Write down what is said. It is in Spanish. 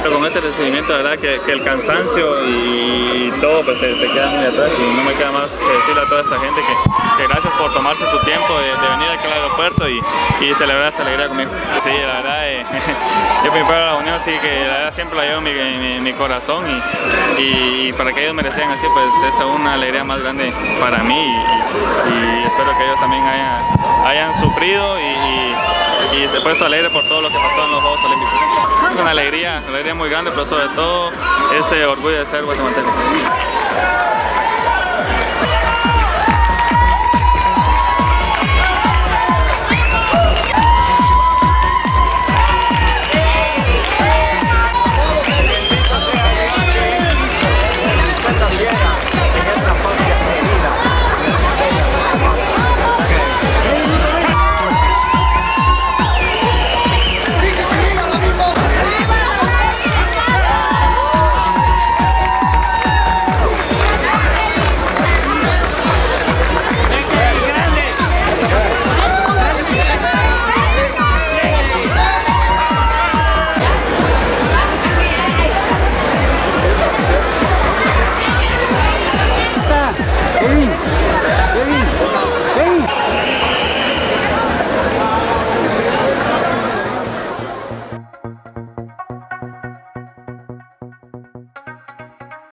Pero con este recibimiento, la verdad que el cansancio y todo pues se queda muy atrás, y no me queda más que decirle a toda esta gente que gracias por tomarse tu tiempo de venir aquí al aeropuerto y celebrar esta alegría conmigo. Sí, la verdad, yo primero la unión, sí, que la verdad siempre la llevo en mi corazón, y para que ellos me reciban así, pues es una alegría más grande para mí, y espero que ellos también hayan sufrido y se puesto alegre por todo lo que pasó en los Juegos Olímpicos. Una alegría muy grande, pero sobre todo ese orgullo de ser guatemalteco.